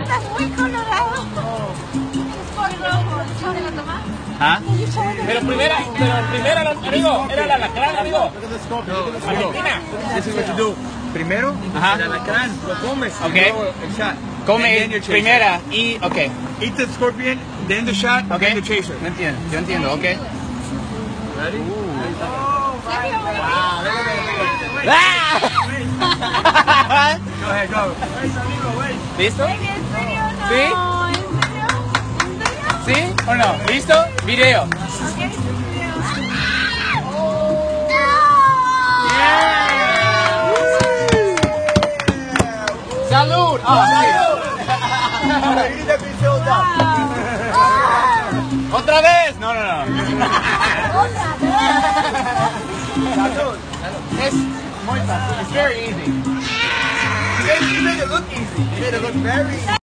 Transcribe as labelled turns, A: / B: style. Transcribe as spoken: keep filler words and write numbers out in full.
A: estás muy colorado.
B: ¿Ah? Pero primera, pero primero, amigo, era la alacrán, amigo. Argentina.
C: This is what you do. Primero,
B: Ajá.
C: el alacrán, lo comes.
B: Ok.
C: Y luego el shot.
B: Come
C: And then your chaser.
B: primera y, ok.
C: Eat the scorpion, then the shot,
B: Ok.
C: then the chaser.
B: Yo entiendo, yo entiendo, ok.
C: Ready?
A: Wow,
B: ¡Ah!
C: Go ahead, go.
B: ¿Listo?
A: ¿En serio? No.
B: ¿Sí?
A: ¿En serio?
B: ¿Sí o no? ¿Listo? Video.
A: Ok.
B: ¡Salud! Oh, ¿Otra vez? No, no, no.
A: Otra vez.
B: Es muy fácil. It's very easy.
C: You made it look easy. You made it look very easy.